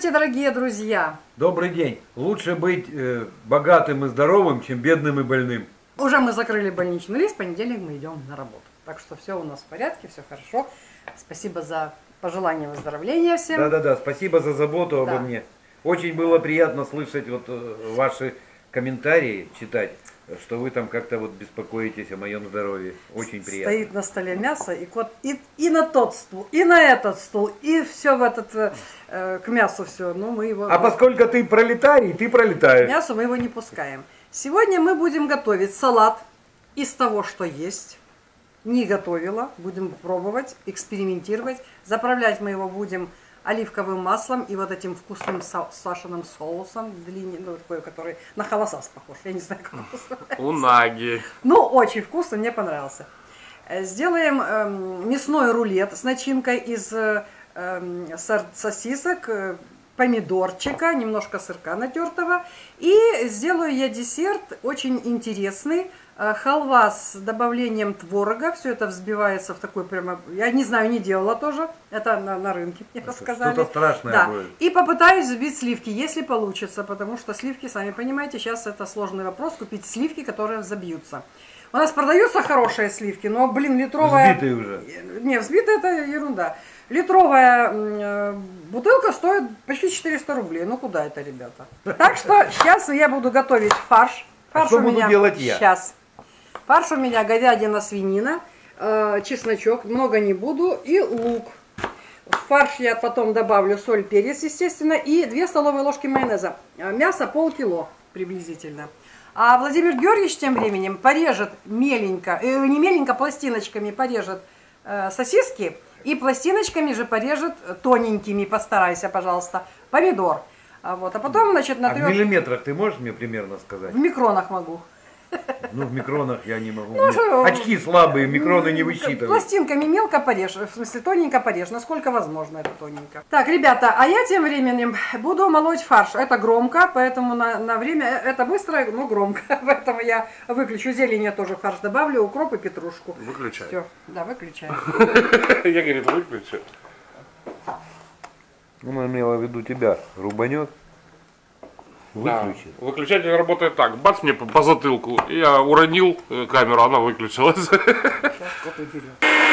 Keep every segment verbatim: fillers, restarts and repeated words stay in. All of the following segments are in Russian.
Здравствуйте, дорогие друзья! Добрый день. Лучше быть э, богатым и здоровым, чем бедным и больным. Уже мы закрыли больничный лист, в понедельник мы идем на работу. Так что все у нас в порядке, все хорошо. Спасибо за пожелание выздоровления всем. Да-да-да, спасибо за заботу обо Да. мне. Очень было приятно слышать вот э, ваши комментарии, читать, что вы там как-то вот беспокоитесь о моем здоровье. Очень приятно. Стоит на столе мясо, и, кот, и, и на тот стул, и на этот стул, и все в этот, э, к мясу все. Но мы его, А поскольку ты пролетарий, ты к пролетаешь. мясу мы его не пускаем. Сегодня мы будем готовить салат из того, что есть. Не готовила, будем пробовать, экспериментировать. Заправлять мы его будем оливковым маслом и вот этим вкусным Сашиным соусом, длинный, ну, такой, который на холосас похож. Я не знаю, как он называется. Унаги. Ну, очень вкусно, мне понравился. Сделаем э, мясной рулет с начинкой из э, э, сосисок, э, помидорчика, немножко сырка натертого. И сделаю я десерт очень интересный. Э, халва с добавлением творога. Все это взбивается в такой прямо... Я не знаю, не делала тоже. Это на, на рынке мне рассказали. Что-то страшное Да. будет. И попытаюсь взбить сливки, если получится. Потому что сливки, сами понимаете, сейчас это сложный вопрос. Купить сливки, которые взобьются. У нас продаются хорошие сливки, но, блин, литровая... Взбитые уже. Не, взбитая это ерунда. Литровая э, бутылка стоит почти четыреста рублей. Ну куда это, ребята? Так что сейчас я буду готовить фарш. Фарш А что у буду меня делать я? Сейчас. Фарш у меня говядина, свинина, э, чесночок, много не буду, и лук. В фарш я потом добавлю соль, перец, естественно, и две столовые ложки майонеза. Мясо полкило приблизительно. А Владимир Георгиевич тем временем порежет меленько, э, не меленько, пластиночками порежет э, сосиски и пластиночками же порежет тоненькими, постарайся, пожалуйста, помидор. А, вот, а потом, значит, А в натрешь... миллиметрах ты можешь мне примерно сказать? В микронах могу. Ну, в микронах я не могу. Ну, Мне что- очки слабые, микроны не высчитывают. Пластинками мелко порежь, в смысле тоненько порежь, насколько возможно это тоненько. Так, ребята, а я тем временем буду молоть фарш. Это громко, поэтому на, на время, это быстро, но громко. Поэтому я выключу зелень, я тоже в фарш добавлю, укроп и петрушку. Выключай. Все, да, выключаю. Я, говорит, выключу. Она имела в виду тебя. Рубанет. Да. Выключи. Выключатель работает так. Бац мне по, по затылку. Я уронил э, камеру, она выключилась. Сейчас вот уберем.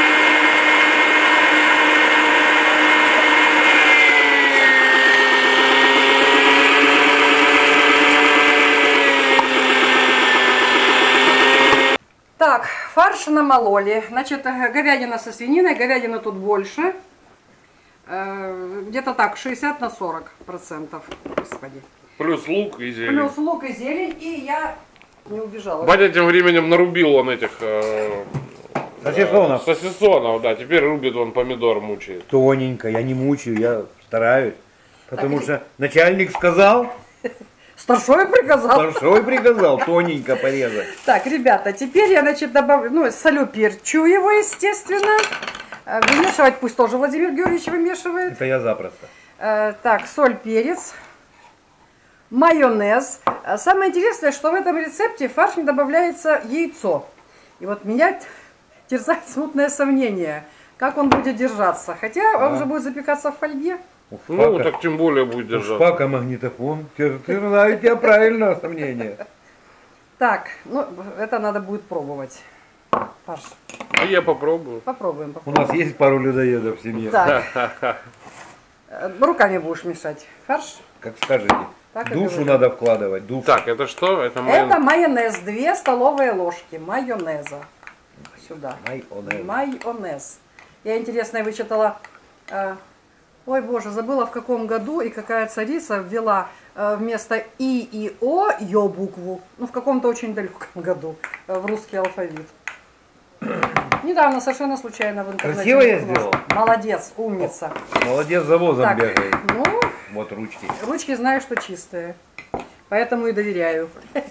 Так, фарш намололи. Значит, говядина со свининой. Говядина тут больше. Э, Где-то так, шестьдесят на сорок процентов. Господи. Плюс лук и зелень. Плюс лук и зелень. И я не убежала. Батя тем временем нарубил он этих э, Сосисонов. э, сосисонов, да. Теперь рубит он помидор, мучает. Тоненько, я не мучаю, я стараюсь. Потому Так, что начальник сказал, Старшой приказал. старшой приказал тоненько порезать. Так, ребята, теперь я, значит, добавлю, ну, солю, перчу его, естественно. Э, Вымешивать пусть тоже Владимир Георгиевич вымешивает. Это я запросто. Э, Так, соль, перец, майонез. Э, Самое интересное, что в этом рецепте в фарш не добавляется яйцо. И вот меня терзает смутное сомнение, как он будет держаться. Хотя он же будет запекаться в фольге. Ну, так тем более будет держаться. Шпака, магнитофон. Терзаю тебя правильно, сомнение. Так, ну, это надо будет пробовать. Фарш. А я попробую. Попробуем, У попробуем. нас есть пару людоедов в семье. Так. Э, Руками будешь мешать. Фарш. Как скажете. Так и Душу говорю. надо вкладывать. Душу. Так, это что? Это Это майонез. майонез. Две столовые ложки майонеза. Сюда. Майонез. Майонез. Я, интересно, вычитала... э, Ой, боже, забыла в каком году и какая царица ввела э, вместо И и О Ё букву. Ну, в каком-то очень далеком году э, в русский алфавит. Недавно, совершенно случайно в интернете. Красиво я наткнулась. сделал? Молодец, умница. Молодец, за возом Так, бегает. ну, Вот ручки. ручки знаю, что чистые. Поэтому и доверяю.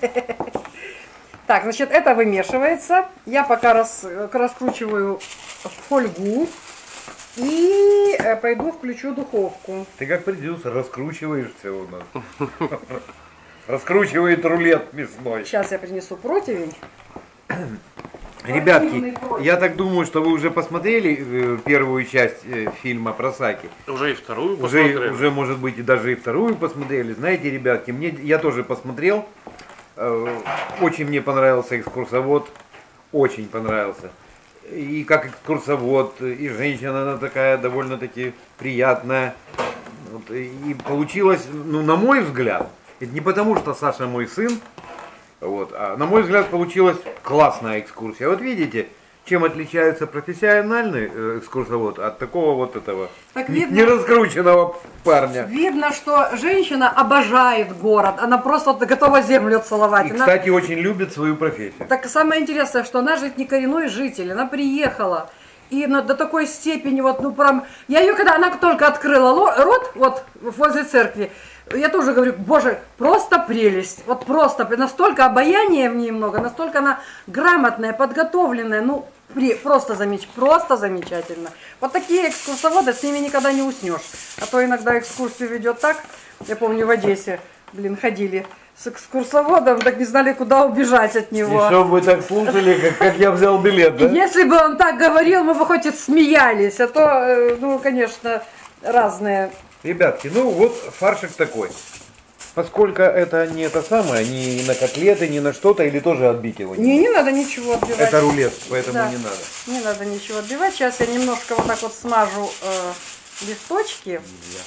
Так, значит, это вымешивается. Я пока рас, раскручиваю фольгу. И э, пойду включу духовку. Ты как продюсер, раскручиваешь все у нас. Раскручивает рулет мясной. Сейчас я принесу противень. Ребятки, я так думаю, что вы уже посмотрели э, первую часть э, фильма про Саки. Уже и вторую Уже, посмотрели. уже, может быть, и даже и вторую посмотрели. Знаете, ребятки, мне, я тоже посмотрел. Э, очень мне понравился экскурсовод. Очень понравился. И как экскурсовод, и женщина, она такая довольно-таки приятная. Вот, и, и получилось, ну, на мой взгляд, это не потому, что Саша мой сын, вот, а на мой взгляд, получилась классная экскурсия. Вот видите, чем отличается профессиональный э, экскурсовод от такого вот этого Так не- видно- нераскрученного парня. Видно, что женщина обожает город. Она просто вот готова землю целовать. И, Она- кстати, очень любит свою профессию. Так самое интересное, что она же не коренной житель. Она приехала. И на- до такой степени, вот, ну, прям... Я ее, когда она только открыла ло- рот, вот, возле церкви, я тоже говорю, боже, просто прелесть. Вот просто, настолько обаяния в ней много, настолько она грамотная, подготовленная, ну, при- просто, замеч... просто замечательно. Вот такие экскурсоводы, с ними никогда не уснешь. А то иногда экскурсию ведет так, я помню, в Одессе, блин, ходили с экскурсоводом, так не знали, куда убежать от И него. чтобы вы так слушали, как, как я взял билет, да? Если бы он так говорил, мы бы хоть и смеялись, а то, э, ну, конечно, разные. Ребятки, ну вот фаршик такой. Поскольку это не это самое, не на котлеты, не на что-то, или тоже отбить его? Не, не надо ничего отбивать. Это рулет, поэтому Да. не надо. Не надо ничего отбивать. Сейчас я немножко вот так вот смажу э, листочки.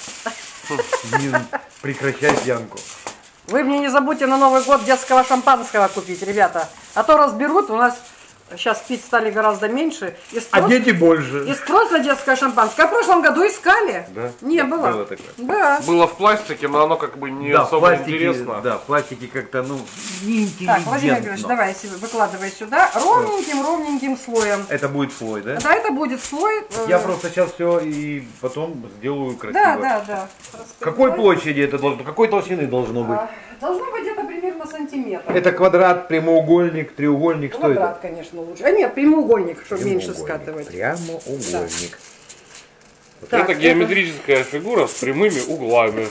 Не прекращай пьянку. Вы мне не забудьте на Новый год детского шампанского купить, ребята. А то разберут, у нас сейчас пить стали гораздо меньше. И А спрос, дети больше. и спрос на детское шампанское. А в прошлом году искали? Да? Не было. Было такое. Да. Было в пластике, но оно как бы не Да, в особо пластике, интересно. да, в пластике как-то, ну, неинтеллигентно. Так, Владимир Григорьевич, давай себе выкладывай сюда ровненьким-ровненьким слоем. Это будет слой, да? Да, это будет слой. э, Я просто сейчас все и потом сделаю красиво. Да, да, да. Какой Распределяй. площади это должно, какой толщины должно быть? А, Должно быть где-то примерно сантиметр. Это квадрат, прямоугольник, треугольник, что Квадрат, это? конечно, лучше. А нет, прямоугольник, чтобы меньше Прямоугольник. скатывать. Прямоугольник. Так, это геометрическая фигура с прямыми углами.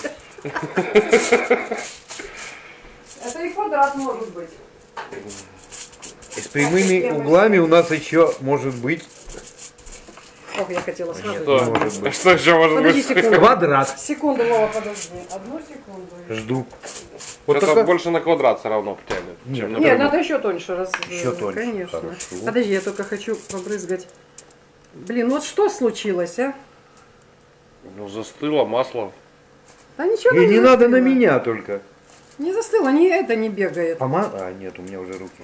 Это и квадрат может быть. И с прямыми углами у нас еще может быть Ох, я хотела сразу. Что, может быть. что еще может Подожди быть? секунду. квадрат. Секунду, Вова, подожди. Одну секунду. Жду. Вот Это только- больше на квадрат все равно тянет. Нет, чем на Нет, прямой. надо еще тоньше раз. Еще тоньше, Конечно. хорошо. Подожди, я только хочу побрызгать. Блин, вот что случилось, а? Ну, застыло масло. Да ничего И не застыло. надо на меня только. Не застыло, не это не бегает. Пома... А, нет, у меня уже руки.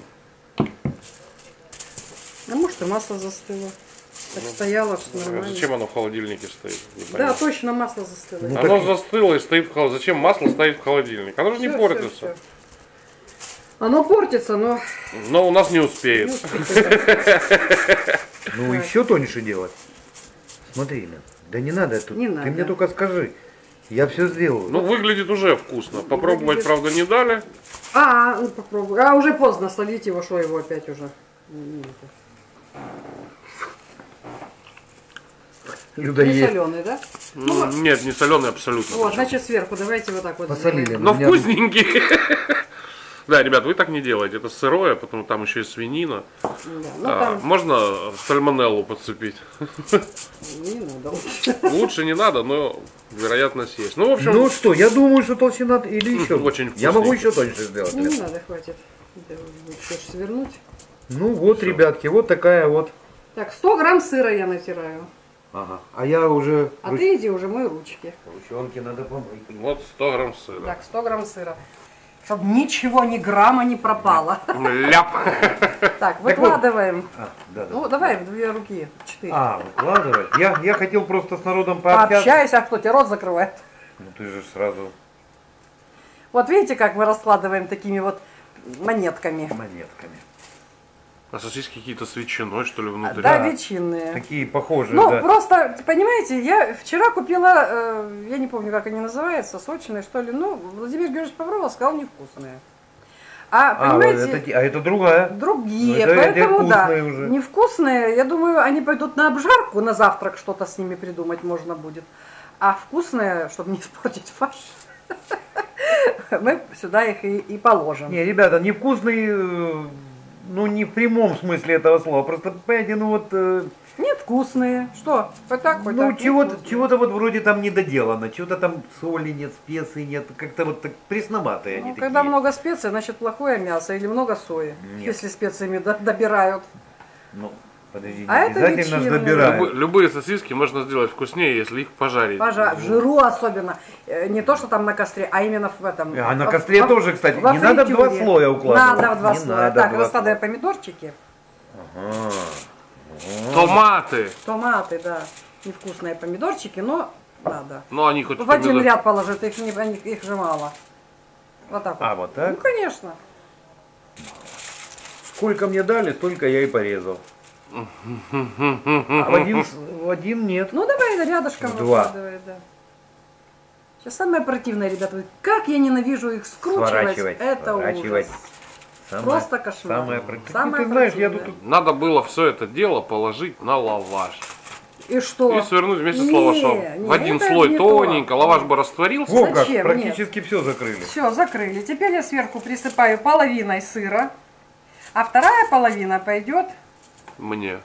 А может и масло застыло. Так стояло, что А нормально. зачем оно в холодильнике стоит? Не Да, понятно. точно, масло застыло. Ну, Оно так- застыло и стоит в холодильнике. Зачем масло стоит в холодильнике? Оно же не Всё, портится. всё, всё. Оно портится, но Но у нас не не успеет. успеет. Ну, Так. еще тоньше делать. Смотри, Лен, да не надо тут. Не Ты надо. мне только скажи. Я все сделаю. Ну, выглядит уже вкусно. Попробовать, Выглядит- правда, не дали. А, ну попробуй. А уже поздно солить его, что его опять уже. М, это. Люда Не есть. соленый, да? М, Нет, не соленый абсолютно. Вот, значит сверху давайте вот так вот. Посолили. сделаем. Но У меня- вкусненький. Да, ребят, вы так не делаете. Это сырое, потом там еще и свинина. Да, ну А, там можно сальмонеллу подцепить? не надо лучше. Лучше не надо, но вероятность есть. Ну, в общем, Ну что, я думаю, что толщина или еще. Очень Я могу вкусненько. еще тоньше сделать. Не, Лен. не надо, хватит. Да, хочешь свернуть. Ну вот, ребятки, вот такая вот. Так, сто грамм сыра я натираю. Ага. А я уже. А ты иди уже мой ручки. Ручонки надо помыть. вот сто грамм сыра. Так, сто грамм сыра. Чтобы ничего, ни грамма не пропало. Ляп. Так, выкладываем. А, да, да. Ну, давай в две руки. Четыре. А, выкладывать. Я, я хотел просто с народом пообщаться. Пообщайся, а кто тебе рот закрывает? Ну ты же сразу Вот видите, как мы раскладываем такими вот монетками. монетками. А сосиски какие-то с ветчиной, что ли, внутри? Да, Да. ветчинные. Такие похожие, Ну, да. просто, понимаете, я вчера купила, э, я не помню, как они называются, сочные, что ли. Ну, Владимир Георгиевич попробовал, сказал, невкусные. А, А, понимаете, вот это, а это другая. другие, Ну, это- это поэтому, да, вкусные уже. невкусные, я думаю, они пойдут на обжарку, на завтрак что-то с ними придумать можно будет. А вкусные, чтобы не испортить фарш, мы сюда их и, и положим. Не, ребята, невкусный, э, ну не в прямом смысле этого слова, просто, понимаете, ну вот, э, Нет, вкусные. Что? Вот так, вот ну так. чего-то, невкусные. чего-то вот вроде там не доделано, чего-то там соли нет, специй нет, как-то вот так пресноватые Ну, они когда такие. много специй, значит плохое мясо или много сои, Нет. если специями до- добирают. Ну, подожди, не А это обязательно ж ветчинные. добирают. Любы- любые сосиски можно сделать вкуснее, если их пожарить. Пожа- в жиру особенно. Э, Не то, что там на костре, а именно в этом. А на во- костре во- тоже, кстати, во не надо в два фритюре. слоя укладывать. Надо в два Не слоя. надо Так, в два раскладывая слоя. помидорчики, Ага. Томаты. томаты, да, невкусные помидорчики, но надо. Ну, они хоть В один помидор- ряд положить, их, не, они- их же мало. Вот так А, вот так? Ну, конечно. Сколько мне дали, столько я и порезал. А в один, с- в один нет. Ну, давай рядышком В два. выкладывай, да. Сейчас самое противное, ребята, как я ненавижу их скручивать. Сворачивать, Это сворачивать. ужас. Самое- Просто кошмар. Самое противное. Самое Ты знаешь, я противное. тут... Надо было все это дело положить на лаваш. И что? И свернуть вместе с Не, лавашом. не, В один это слой не тоненько. то. Лаваш бы растворился. Во как, Зачем? практически все закрыли. Все, закрыли. Теперь я сверху присыпаю половиной сыра, а вторая половина пойдет. Мне.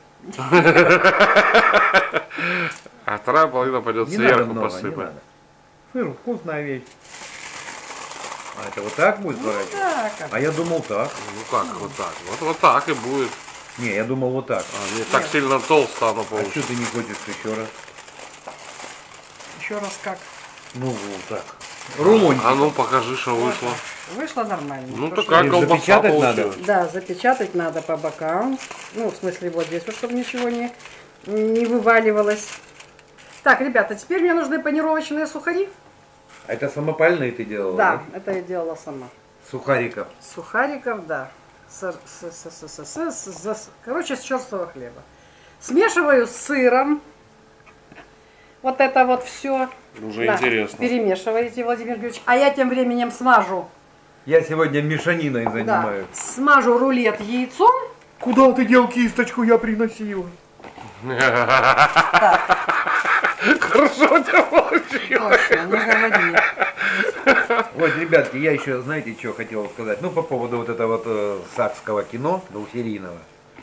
А вторая половина пойдет Не надо сверху много, не посыпать. надо. Сыр, вкусная вещь. А это вот так будет сворачивать? Так, А я думал так. Ну как, вот так. Вот, вот так и будет. Не, я думал вот так. А, не так сильно толсто оно А что получится. ты не хочешь еще раз? еще раз как. Ну, вот так. Рулончик. А ну покажи, что вышло. Вышло нормально. Ну Потому такая Их колбаса запечатать надо? получилась. Да, запечатать надо по бокам. Ну, в смысле, вот здесь, вот, чтобы ничего не, не вываливалось. Так, ребята, теперь мне нужны панировочные сухари. А это самопальные ты делала? Да, это я делала сама. Сухариков. Сухариков, да. С, с, с, с, с, с, с- с- короче, с черствого хлеба. Смешиваю с сыром. Вот это вот все. Уже интересно. Перемешиваете, Владимир Георгиевич. А я тем временем смажу. Я сегодня мешаниной Да, занимаюсь. смажу рулет яйцом. Куда ты дел кисточку, я приносила? Хорошо у тебя получилось. Точно, не говори. Вот, ребятки, я еще, знаете, что хотел сказать? Ну, по поводу вот этого вот э, сакского кино, двухсерийного.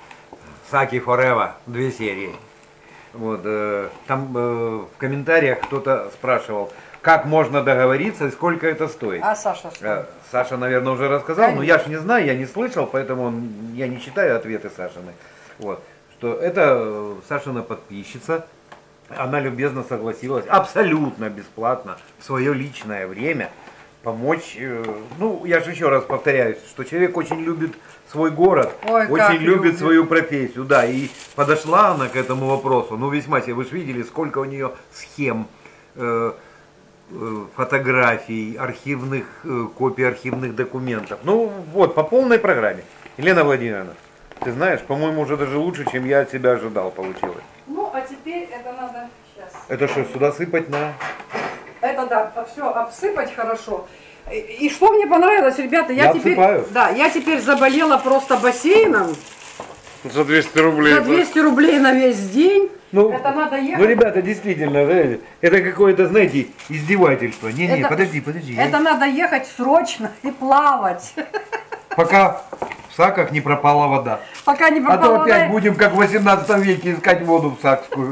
Саки Форева, две серии. Вот, э, там э, в комментариях кто-то спрашивал, как можно договориться и сколько это стоит. А Саша что? Э, Саша, наверное, уже рассказал, но Конечно. я ж не знаю, я не слышал, поэтому он- я не читаю ответы Сашины. Вот, что это э, Сашина подписчица, она любезно согласилась, абсолютно бесплатно, в свое личное время помочь. э, Ну, я же еще раз повторяюсь, что человек очень любит свой город, Ой, очень как любит, любит. свою профессию, да, и подошла она к этому вопросу, ну, весьма себе, вы же видели, сколько у нее схем, э, э, фотографий, архивных, э, копий архивных документов. Ну, вот, по полной программе. Елена Владимировна, ты знаешь, по-моему, уже даже лучше, чем я от себя ожидал, получилось. Ну, а теперь это надо сейчас. Это что, сюда сыпать на... Это да, все обсыпать хорошо. И, и что мне понравилось, ребята, я, Я теперь, обсыпаю. да, я теперь заболела просто бассейном За двести рублей. за двести рублей на весь день. Ну, Это надо ехать. ну, ребята, действительно, знаете, это какое-то, знаете, издевательство. Не-не, Это- подожди, подожди. я- Это надо ехать срочно и плавать, Пока в саках не пропала вода. пока не А попала то опять вода. будем, как в восемнадцатом веке, искать воду в сакскую.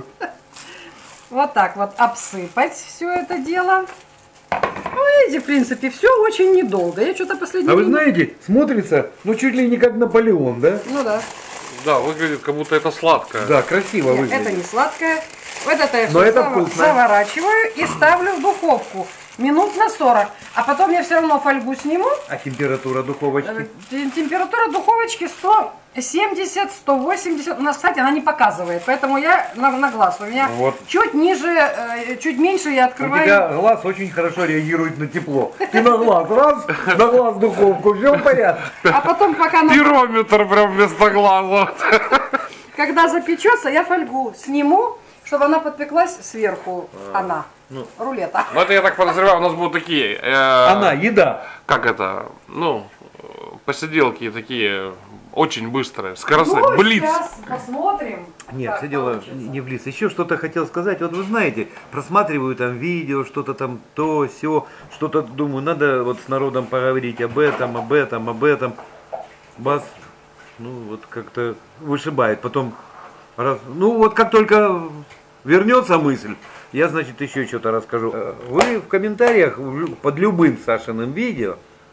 Вот так вот обсыпать все это дело. Ну, видите, в принципе, все очень недолго. Я что-то последнее А вы время- знаете, смотрится, ну, чуть ли не как Наполеон, да? Ну да. Да, выглядит как будто это сладкое. Да, красиво Нет, выглядит. это не сладкое. Вот это я Но всё это зав- вкусно. заворачиваю и ставлю в духовку минут на сорок. А потом я все равно фольгу сниму. А температура духовочки? Э, тем- Температура духовочки сто семьдесят - сто восемьдесят. У нас, кстати, она не показывает, поэтому я на, на глаз. У меня Вот. чуть ниже, э, чуть меньше я У открываю. тебя глаз очень хорошо реагирует на тепло. Ты на глаз, раз, на глаз духовку, все в порядке. А потом, пока она, Пирометр прям вместо глаза. когда запечется, я фольгу сниму, чтобы она подпеклась сверху. Она. Рулета. Ну это я так подозреваю, у нас будут такие. э, Она, еда. Как это? Ну, э, посиделки такие очень быстрые, скоростные. Ну, Блиц. сейчас посмотрим. Нет, как все дело получится. не в лиц. Еще что-то хотел сказать. Вот вы знаете, просматриваю там видео, что-то там то, все, что-то думаю, надо вот с народом поговорить об этом, об этом, об этом. Бас, ну вот как-то вышибает. Потом, раз, ну вот как только вернется мысль, я, значит, еще что-то расскажу. Вы в комментариях под любым Сашиным видео,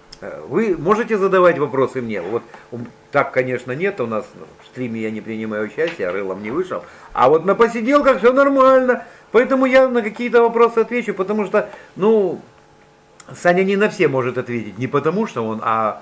вы можете задавать вопросы мне. Вот так, конечно, нет, у нас в стриме я не принимаю участие, рылом не вышел. А вот на посиделках все нормально. Поэтому я на какие-то вопросы отвечу, потому что, ну, Саня не на все может ответить. Не потому что он, а,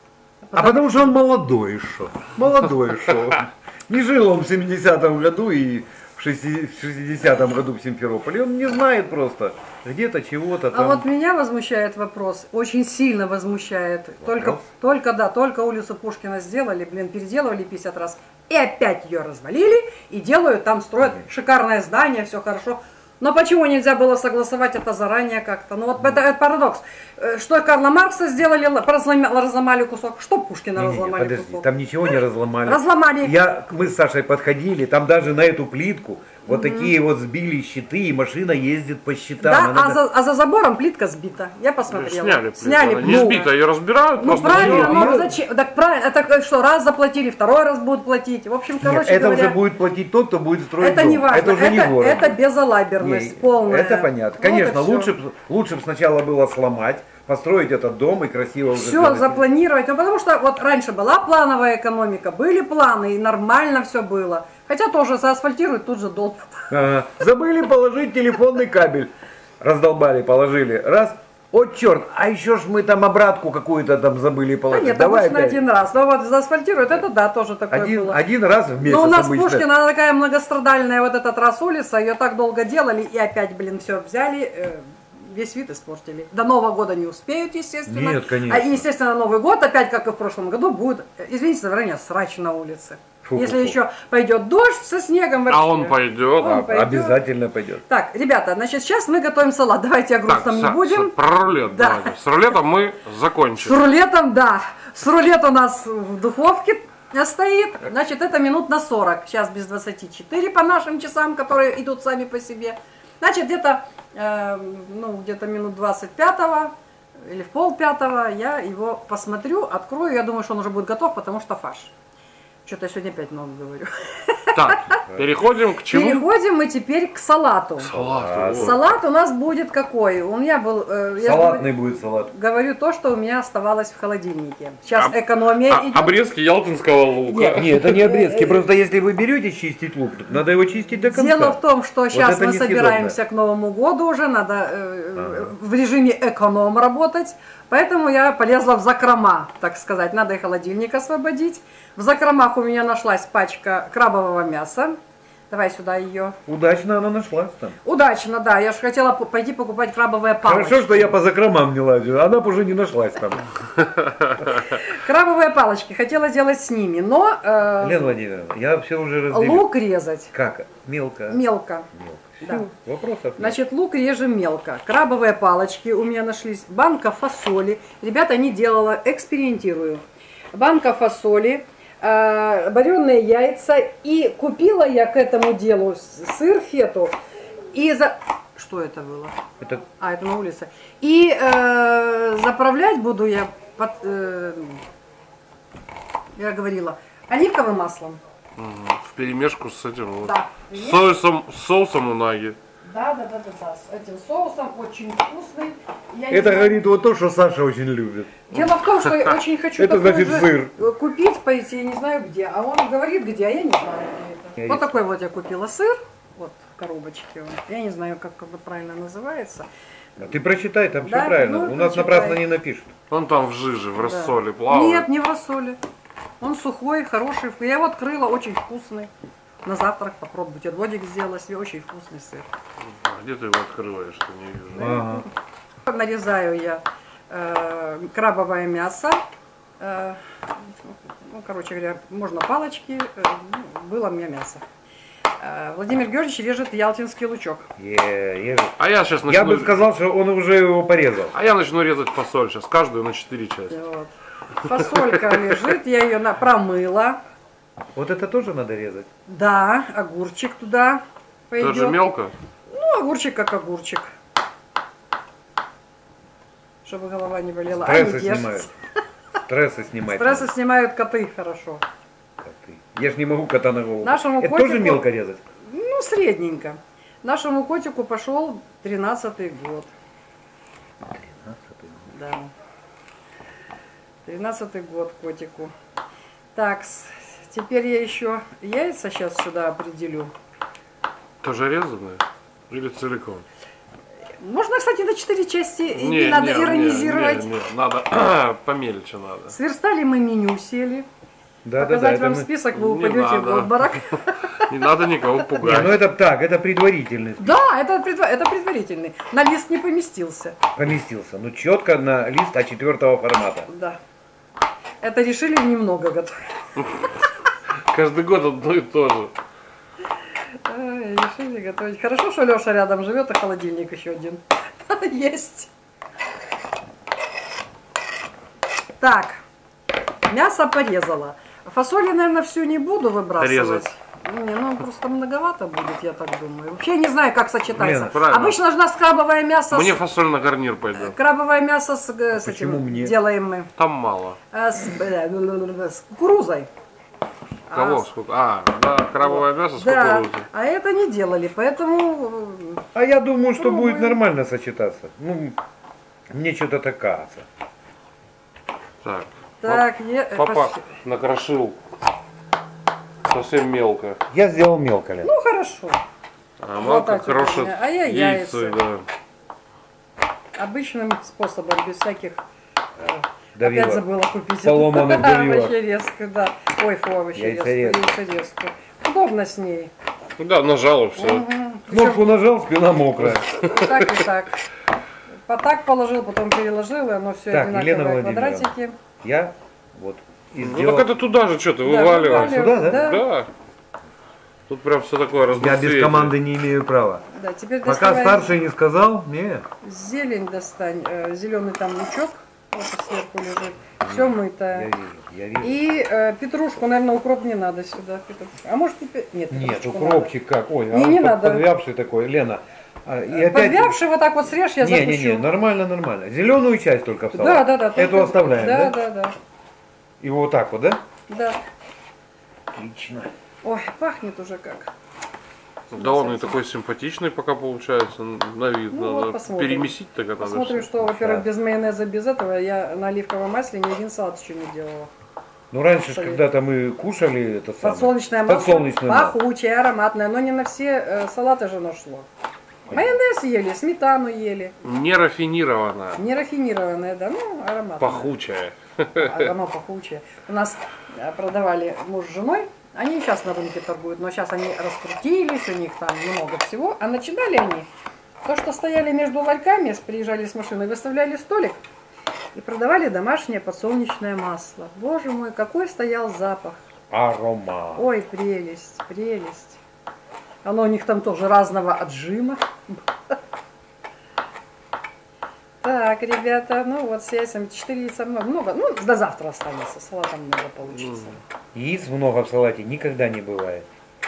а потому что он молодой шо. Молодой шо. Не жил он в семидесятом году и в шестидесятом году в Симферополе. Он не знает просто где-то чего-то там. А вот меня возмущает вопрос, очень сильно возмущает. Только, только, да, только улицу Пушкина сделали, блин, переделывали пятьдесят раз. И опять ее развалили, и делают, там строят шикарное здание, все хорошо. Но почему нельзя было согласовать это заранее как-то? Ну вот это, это парадокс. Что Карла Маркса сделали, разломали, разломали кусок, что Пушкина Не, не, разломали подожди, кусок. там ничего не разломали. Разломали. Я, мы с Сашей подходили, там даже на эту плитку вот mm-hmm. такие вот сбили щиты, и машина ездит по щитам. Да, Она а, за, а за забором плитка сбита. Я посмотрела. Сняли плитку. Сняли Она не плитку. сбита, ее разбирают. Ну правильно, ну, но зачем? Так правильно, это что, раз заплатили, второй раз будут платить. В общем, короче Нет, это говоря, уже будет платить тот, кто будет строить это дом. не важно, это уже это, не город. это безалаберность Не, полная. Это понятно. Вот Конечно, и всё. лучше, б- лучше бы сначала было сломать, построить этот дом и красиво уже Все сделать. запланировать, ну потому что вот раньше была плановая экономика, были планы и нормально все было. Хотя тоже заасфальтируют, тут же долбят. Ага. Забыли положить телефонный кабель. Раздолбали, положили. Раз. О, черт, а еще ж мы там обратку какую-то там забыли Да положить. нет, Давай обычно опять. один раз. Но вот заасфальтируют, это да, тоже такое Один, было. один раз в месяц Но у нас обычно. Пушкина, она такая многострадальная, вот этот раз улица, ее так долго делали, и опять, блин, все взяли, э, весь вид испортили. До Нового года не успеют, естественно. Нет, конечно. А, естественно, Новый год, опять, как и в прошлом году, будет, э, извините за выражение, срач на улице. Фу-фу-фу. Если еще пойдет дождь со снегом. вообще. А он пойдет. Он А, пойдет. обязательно пойдет. Так, ребята, значит, сейчас мы готовим салат. Давайте о грустном не Са- будем. Са- про рулет Да. давайте. С рулетом мы С закончили. рулетом, да. С рулет у нас в духовке стоит. Значит, это минут на сорок. Сейчас без двадцати четыре по нашим часам, которые идут сами по себе. Значит, где-то э, ну, где-то минут двадцать пятого или в пол пятого я его посмотрю, открою. Я думаю, что он уже будет готов, потому что фарш. Что-то я сегодня опять много говорю. Так, переходим к чему? Переходим мы теперь к салату. Салат. вот. Салат у нас будет какой? У меня был... э, я Салатный будет салат. говорю то, что у меня оставалось в холодильнике. Сейчас А- экономия А- идет. обрезки ялтинского лука. Нет. Нет, это не обрезки. Просто если вы берете чистить лук, надо его чистить до конца. Дело в том, что сейчас это мы несъедобно. собираемся к Новому году уже, надо э, Ага. в режиме эконом работать, поэтому я полезла в закрома, так сказать, надо и холодильник освободить. В закромах у меня нашлась пачка крабового мяса. Давай сюда ее. Удачно она нашлась там. Удачно, да, я же хотела п- пойти покупать крабовые палочки. Хорошо, что я по закромам не лазю, она бы уже не нашлась там. Крабовые палочки, хотела делать с ними, но э, Лена Владимировна, я все уже разделил. лук резать Как? Мелко? мелко. Мелко. Да. Всё, вопросов нет. Значит, лук режем мелко. Крабовые палочки у меня нашлись. Банка фасоли. Ребята, не делала, экспериментирую. Банка фасоли, э, вареные яйца. И купила я к этому делу с- сыр фету. И за... Что это было? Это А, это на улице. И э, заправлять буду я, под, э, я говорила, оливковым маслом. Мгм. В перемешку с этим вот. Да. С соусом, с соусом унаги. Да, да, да, да, да. С этим соусом очень вкусный. Я не это знаю- говорит вот то, что Саша очень любит. Дело в том, что я очень хочу Это такой значит же сыр. купить, пойти, я не знаю где. А он говорит где, а я не знаю где это. Вот такой вот я купила сыр. Вот в коробочке он. Я не знаю, как это правильно называется. А ты прочитай, там Да, все правильно. ну, У нас прочитай. напрасно не напишут. Он там в жиже, в Да. рассоле плавает. Нет, не в рассоле. Он сухой, хороший. Я его открыла, очень вкусный. На завтрак попробуй. Бутербродик сделала себе, очень вкусный сыр. А где ты его открываешь, что не вижу. Ага. Нарезаю я э, крабовое мясо. Э, ну, короче говоря, можно палочки. Э, ну, было у меня мясо. Э, Владимир Георгиевич режет ялтинский лучок. Е- я же- А я сейчас начну... Я бы сказал, что он уже его порезал. А я начну резать фасоль сейчас, каждую на четыре части. Вот. Фасолька лежит, я ее на- промыла. Вот это тоже надо резать. Да, огурчик туда пойдет. Тоже мелко? Ну, огурчик как огурчик. Чтобы голова не болела. А Стрессы не ешь. снимают. Стрессы снимать. Стрессы надо. снимают коты хорошо. Я ж не могу кота на голову. Нашему Это котику- тоже мелко резать? Ну, средненько. Нашему котику пошел тринадцатый год. тринадцатый. Да. Тринадцатый год котику. Так, с- теперь я еще яйца сейчас сюда определю. Тоже резаные? Или целиком? Можно, кстати, на четыре части, и не, Не, надо не, иронизировать. не, не, надо помельче надо. Сверстали мы меню, сели. Да, да, да. Показать это вам мы- список, вы Не упадете надо. в обморок. Не надо никого Не, пугать. ну это так, это предварительный. Да, это, предва- это предварительный. На лист не поместился. Поместился. Ну четко на лист А четыре формата. Да. Это решили немного готовить. Каждый год одно и то же. Ай, решили готовить. Хорошо, что Леша рядом живет, а холодильник еще один есть. Так, мясо порезала. Фасоли, наверное, всю не буду выбрасывать. Резать. Не, ну просто многовато будет, я так думаю. Вообще не знаю, как сочетается. Блин, правильно. Обычно нужна крабовое мясо. Мне С... фасоль на гарнир пойдет. Крабовое мясо с, э, с Почему этим мне? делаем мы. Там мало. А, с, бля, с кукурузой. Кого? А, Сколько? А, да, крабовое мясо с да, кукурузой. а это не делали, поэтому э, А я думаю, что Пробуем. будет нормально сочетаться. Ну, мне что-то так кажется. Так. так, е- э, Папа почти. накрошил совсем мелко. Я сделал мелко, Лен. Ну хорошо. А Вот мамка так вот у крошит меня. А я яйца, яйца. да. Обычным способом, без всяких. э, Давила. Опять забыла купить Поломанных давилок. овощерезку, да. Ой, фу, овощерезку, Яйцерезку. яйцерезку. Удобно с ней. Ну да, нажал все. Мгм. Кнопку нажал, спина мокрая. Причем так и так. По так положил, потом переложил, и оно все Так, Елена одинаковые Владимировна. квадратики. Я вот и Ну сделал. так это туда же что-то Да, вываливаешь. вываливаю, Сюда, да? Да. Тут прям все такое Я разноцветие. без команды не имею права. Да, теперь Пока доставай старший не сказал, не. зелень достань. Зеленый там лучок, вот сверху лежит. Все Я мытое. вижу, я вижу. И э, петрушку, наверное, укроп не надо сюда. Петрушку. А может и пе- нет, Нет, петрушку укропчик как. Ой, Не, а он не под- надо. подвявший такой. Лена. а, И надо. опять. Подвявший вот так вот срежь, я Не, запущу. не, не, нормально, нормально. Зеленую часть только в салат. Да, да, да. Эту только- оставляем, да? Да, да, да. Его вот так вот, да? Да. Отлично. Ой, пахнет уже как. Да он и такой симпатичный пока получается на вид. Ну, вот Надо посмотрим. перемесить так это надо. Посмотрим, всё. что, во-первых, Сейчас. без майонеза, без этого я на оливковом масле ни один салат еще не делала. Ну раньше, ж, Солить. когда-то мы кушали это самое. Подсолнечное масло, Подсолнечное масло. пахучее, ароматное, но не на все э, салаты же оно шло. Майонез ели, сметану ели. Не рафинированная, Не рафинированное, да, ну, ароматное. пахучая. А оно пахучее. У нас э, продавали муж с женой, они сейчас на рынке торгуют, но сейчас они раскрутились, у них там много всего. А начинали они, то, что стояли между ларьками, приезжали с машиной, выставляли столик и продавали домашнее подсолнечное масло. Боже мой, какой стоял запах. Аромат. Ой, прелесть, прелесть. Оно у них там тоже разного отжима. Так, ребята, ну вот с яйцами четыре яйца много, много. Ну, до завтра останется, салата много получится. Яиц много в салате никогда не бывает.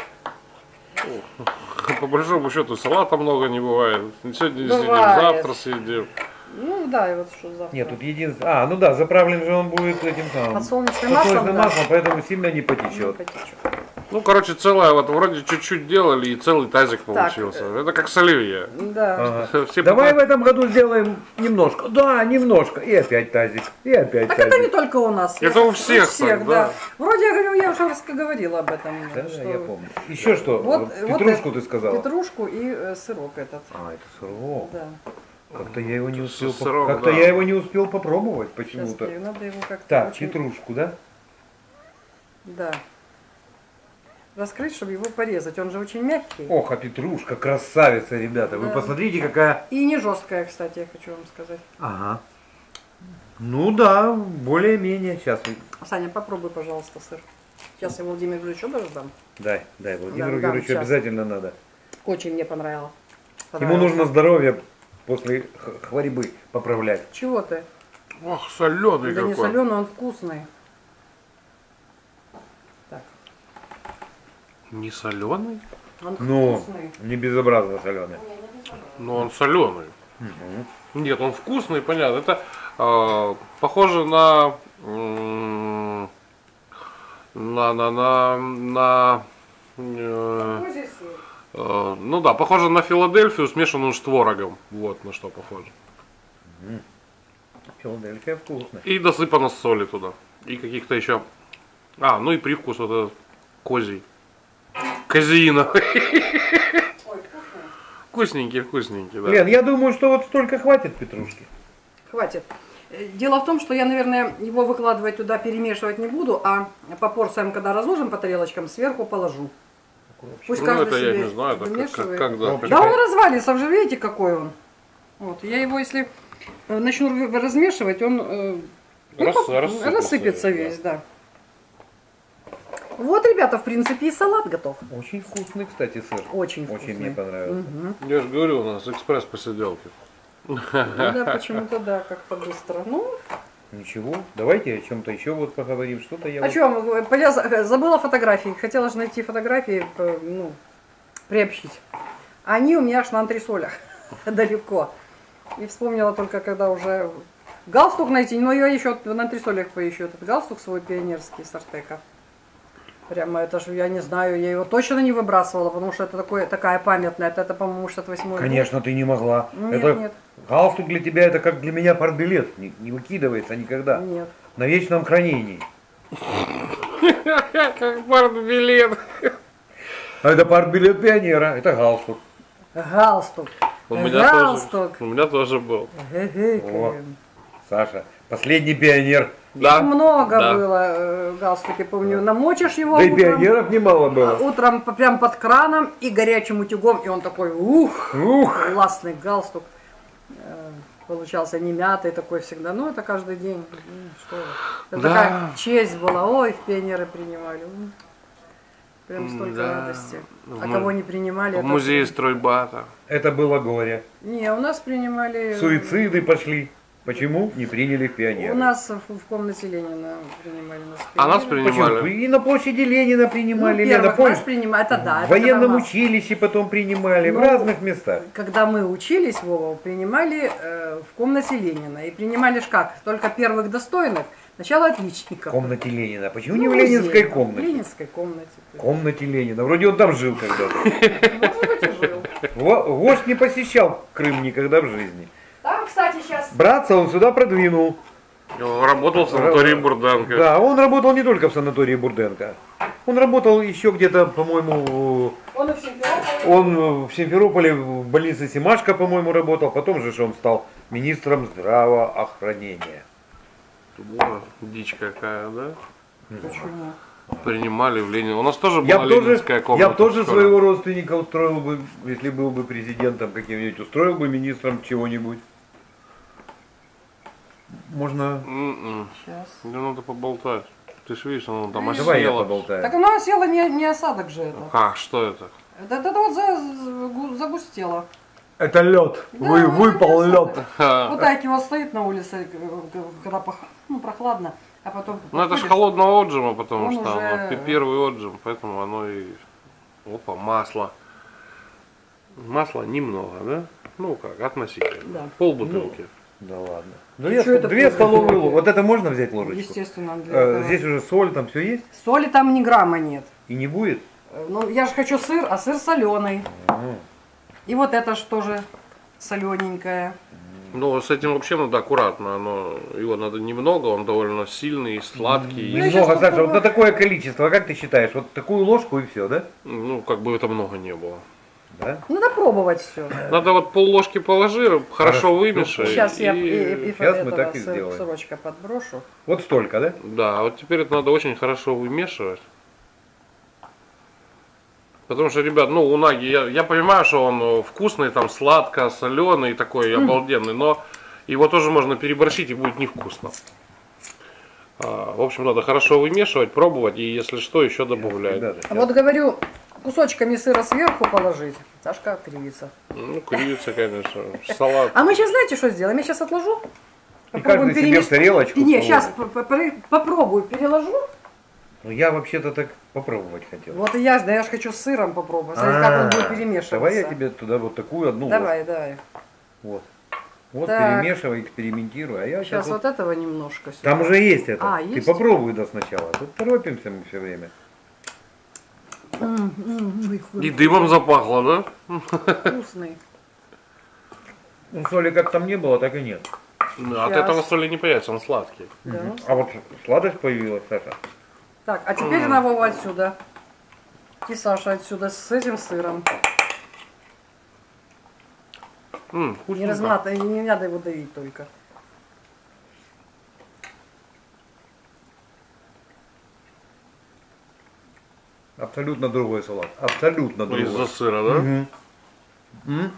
По большому счету салата много не бывает. Сегодня съедим, Бывает. завтра съедим. Ну да, и вот что завтра. Нет, тут единственное. А, ну да, заправлен же он будет этим самым. Подсолнечным маслом, Подсолнечным да. маслом, поэтому сильно не Не потечет. потечет. Ну, короче, целое, вот вроде чуть-чуть делали, и целый тазик получился. Это как с оливье. Да. Ага. Все Давай в пытаются- этом году сделаем немножко. Да, немножко. И опять тазик. И опять Так это не тазик. только у нас. Это у всех так, да. Вроде я говорю, я уже раз говорила об этом. Да, да, что я помню. Еще что? Вот, Вот вот Петрушку это- ты сказала. Петрушку и э, сырок этот. А, это сырок. Да. Как-то я его не успел. поп- Сырок, Как-то да. я его не успел попробовать Сейчас почему-то. надо его как-то Так, очень... петрушку, да? Да. Раскрыть, чтобы его порезать. Он же очень мягкий. Ох, а петрушка, красавица, ребята. Вы Да. посмотрите, какая. И не жесткая, кстати, я хочу вам сказать. Ага. Ну да, более-менее. Сейчас. Саня, попробуй, пожалуйста, сыр. Сейчас я Владимиру еще даже дам. Дай, дай, Владимиру Да, дам, Георгиевичу щас. обязательно надо. Очень мне понравилось. Ему Понравилось. нужно здоровье после х- хворебы поправлять. Чего ты? Ох, соленый Да не какой. соленый, он вкусный. Так, Не соленый? он Ну, вкусный. не безобразно соленый. Но он соленый. Нет, он вкусный, понятно. Это э, похоже на м, На, на, на, на э, э, ну да, похоже на Филадельфию, смешанную с творогом. Вот на что похоже. Филадельфия вкусно. И досыпано соли туда. И каких-то еще. А, ну и привкус вот этот козий. Козииновый. Вкусненький, вкусненький, да. Лен, я думаю, что вот столько хватит петрушки. Хватит. Э, Дело в том, что я, наверное, его выкладывать туда, перемешивать не буду, а по порциям, когда разложим по тарелочкам, сверху положу. Пусть Ну каждый это я себе не знаю, так как, как, вымешивает. как, да, Да он развалится, уже видите, какой он. Вот, я его, если э, начну размешивать, он э, ну, Рас- по- рассыпется, рассыпется да. весь, да. Вот, ребята, в принципе, и салат готов. Очень вкусный, кстати, сыр. Очень Очень вкусный. мне понравился. Мгм. Я же говорю, у нас экспресс-посиделки. Ну да, почему-то да, как-то быстро. Ну, Ничего, давайте о чем-то еще вот поговорим. Что-то я о вот- чем? Я за- забыла фотографии. Хотела же найти фотографии, э, ну, приобщить. Они у меня аж на антресолях далеко. И вспомнила только, когда уже галстук найти, но я еще на антресолях поищу этот галстук свой пионерский с Артека. Прямо это же, я не знаю, я его точно не выбрасывала, потому что это такое, такая памятная. Это, это по-моему, шестьдесят восьмой. Конечно, ты не могла. Нет, это нет. галстук для тебя это как для меня партбилет. Не, не выкидывается никогда. Нет. На вечном хранении. Как партбилет. А это партбилет пионера, это галстук. Галстук. У меня Галстук. тоже, у меня тоже был. Ге-ге, О. Кэм. Саша, последний пионер. Да. Много да. было э, галстуки, помню. Намочишь его Да и утром, пионеров немало было. утром по- прям под краном и горячим утюгом, и он такой, ух, Ух! классный галстук. Э, Получался не мятый такой всегда. Ну, это каждый день. Ну, что вы. Это Да. такая честь была. Ой, в пионеры принимали. М. Прям столько Да. радости. А В му- кого не принимали? В это музее прям- стройбата. Это было горе. Не, у нас принимали... Суициды пошли. Почему не приняли в У пионеры? нас в, в комнате Ленина принимали нас. А нас пионеры. Почему? принимали. И на площади Ленина Ну, принимали, Лена, первых помнишь? нас принимали, это да. В это военном когда нас- училище потом принимали, в Ну, разных местах. Когда мы учились, Вова, принимали э, в комнате Ленина. И принимали ж как? Только первых достойных, сначала В отличников. комнате Ленина. Почему Ну, не в музей, Ленинской В комнате? Ленинской комнате. В комнате Ленина. Вроде он там жил когда-то. Может быть, и жил. Во- Вождь не посещал Крым никогда в жизни. Там, кстати, сейчас... Братца он сюда продвинул. Он работал в санатории Бурданка. Да, он работал не только в санатории Бурденко. Он работал еще где-то, по-моему, Он и в Симферополе. он в Симферополе в больнице Симашко, по-моему, работал. Потом же ж он стал министром здравоохранения. Была дичь какая, да? Почему? Принимали в Ленин. У нас тоже Я была бы тоже, ленинская комната. я б тоже в школе. своего родственника устроил бы, если был бы президентом каким-нибудь, устроил бы министром чего-нибудь. Можно... М-м. Сейчас. Мне надо поболтать. Ты ж видишь, оно там Давай я осело. поболтаю. Так оно осело не, не осадок же это. А, что это? Это, это вот за, за- загустело. Это лед. Да, Вы- ну, выпал это лед. Ха. Вот так вот стоит на улице, э, когда пох- ну, прохладно, а потом... Ну это ж подходишь, холодного отжима, потому Он что уже- оно пи- первый отжим, поэтому оно и... Опа, масло. Масла немного, да? Ну как, относительно. Да. Пол бутылки. Да ладно. Две, Чё это две ты- столовые ложки. Вот это можно взять ложечку? Естественно, для Э, этого. Здесь уже соль, там все есть? Соли там ни грамма нет. И не будет? Э, Ну, я же хочу сыр, а сыр соленый. Ага. И вот это ж тоже солененькое. Ну с этим вообще надо аккуратно. Оно, его надо немного, он довольно сильный и сладкий. Ну, я и, щас Немного, Саша, попробую. вот на такое количество, а как ты считаешь? Вот такую ложку и все, да? ну как бы это много не было. Да? Надо пробовать все. Надо вот пол ложки положи, хорошо, Хорошо. вымешай. Сейчас я и, и- и, и Щас мы этого так и сыр- сделаем. сырочка подброшу. Вот столько, да? Да, а вот теперь это надо очень хорошо вымешивать. Потому что, ребят, ну, унаги, я, я понимаю, что он э, вкусный, там, сладко, соленый, такой обалденный, но его тоже можно переборщить и будет невкусно. А, в общем, надо хорошо вымешивать, пробовать, и если что, еще добавлять. Ребята, А щас. вот говорю, кусочками сыра сверху положить. Сашка кривится. Ну, кривится, конечно, салат. А мы сейчас знаете, что сделаем? Я сейчас отложу. И каждый себе в тарелочку Не, положит. сейчас попробую, переложу. Ну я вообще-то так попробовать хотел. Вот и я, ж- да я же хочу с сыром попробовать. Смотри, как он будет перемешиваться. Давай я тебе туда вот такую одну Давай, давай. ложку. Вот. Вот Так. перемешивай, экспериментируй. А я Сейчас сейчас вот этого немножко сюда. Там уже есть это. А, Ты есть? попробуй да сначала. Тут торопимся мы все время. М, м, ой, И дымом запахло, да? вкусный. Ну, соли как там не было, так и нет. Ну, От Щас. этого соли не появится, он сладкий. Да. А вот сладость появилась, Саша. Так, а теперь на Вову отсюда. И Саша отсюда с этим сыром. М, Не вкусненько. разматай, не надо его давить только. Абсолютно другой салат. Абсолютно другой. Из-за сыра, да? Мгм. М?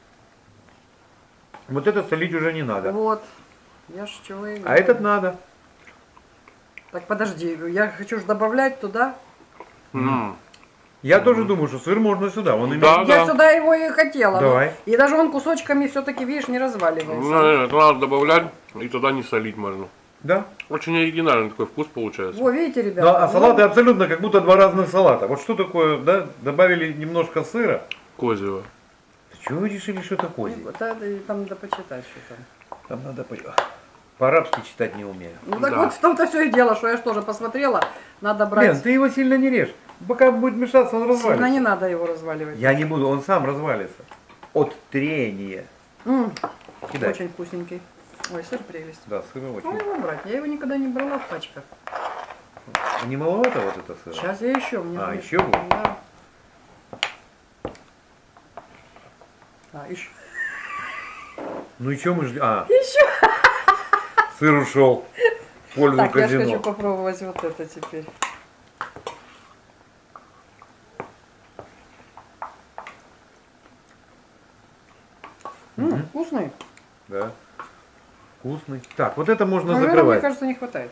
Вот это солить уже не надо. Вот. Я ж чего и А говорю. этот надо. Так, подожди, я хочу ж добавлять туда. М. Я тоже думаю, что сыр можно сюда. Он имеет... Да, Я да. сюда его и хотела. ну, Давай. И даже он кусочками все-таки, видишь, не разваливается. Ну, это надо добавлять, и туда не солить можно. Да. Очень оригинальный такой вкус получается. Во, видите, Ну, ребята? а салаты абсолютно как будто два разных салата. Вот что такое, да? Добавили немножко сыра. Козьего. Чего вы решили, что это Ну, козий? да, да, и там надо почитать, что там. Там надо по... По-арабски читать не умею. Ну так Да. вот в том-то все и дело, что я же тоже посмотрела. Надо брать. Лен, ты его сильно не режь. Пока будет мешаться, он Сильно развалится. не надо его разваливать. Я не буду, он сам развалится. От трения. М, Кидай. Очень вкусненький. Ой, сыр прелесть. Да, сыра Ну очень. его брать. Я его никогда не брала в пачках. Не маловато вот это сыра? Сейчас я еще. Мне А, надо- еще будет? Да. А, еще. Ну и что мы ждем? А, Еще. сыр ушел в пользу Так, я же казино. хочу попробовать вот это теперь. М, вкусный. Да. Вкусный. Так, вот это можно Наверное, мне закрывать. кажется, не хватает.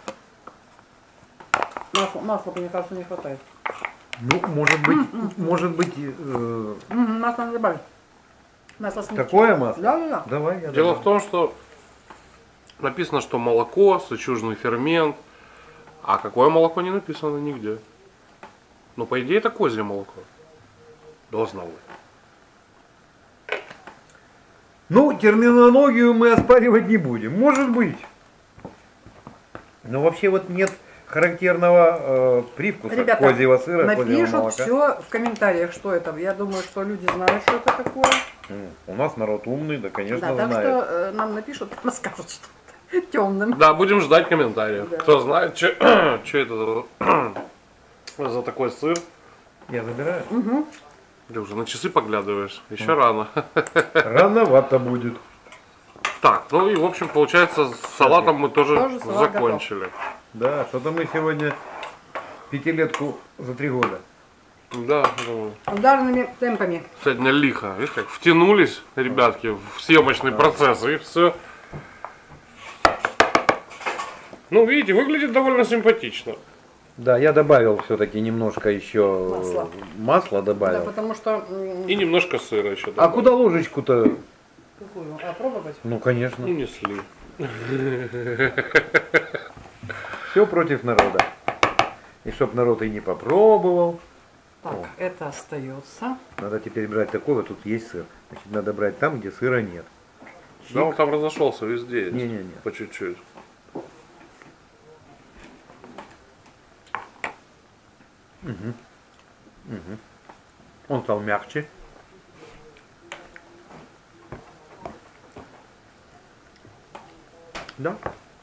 Масла, масла, мне кажется, не хватает. Ну, может быть, может быть, э, М, Масло надо добавить. Масло смягчить. такое масло? Да, да, да. Давай, я Дело добавлю. в том, что написано, что молоко, сычужный фермент. А какое молоко не написано нигде. Ну, по идее, это козье молоко. Должно быть. Ну, терминологию мы оспаривать не будем. Может быть. Но вообще вот нет характерного э, привкуса Ребята, козьего сыра, козьего напишут молока. все в комментариях, что это. Я думаю, что люди знают, что это такое. М, У нас народ умный, да, конечно, Да, так знает. что э, нам напишут, расскажут, что это темным. Да, будем ждать комментариев. Да. Кто знает, что это за, за такой сыр. Я забираю. Ты уже на часы поглядываешь. Еще рано. Рановато будет. Так, ну и в общем, получается, с салатом мы тоже, Тоже салат закончили. Да, что-то мы сегодня пятилетку за три года. Да, думаю. Ударными темпами. Сегодня лихо. Видишь, как втянулись ребятки в съемочный процесс и все. Ну, видите, выглядит довольно симпатично. Да, я добавил все-таки немножко еще Масла. масла Да, добавил. потому что... м, И немножко сыра еще. А добавил. куда ложечку-то? Какую? А, пробовать? Ну, конечно. Унесли. Все против народа. И чтоб народ и не попробовал. Так, О. это остается. Надо теперь брать такой, вот тут есть сыр. Значит, надо брать там, где сыра нет. Да, он там разошелся везде. Не-не-не. По чуть-чуть. Он стал мягче. Да?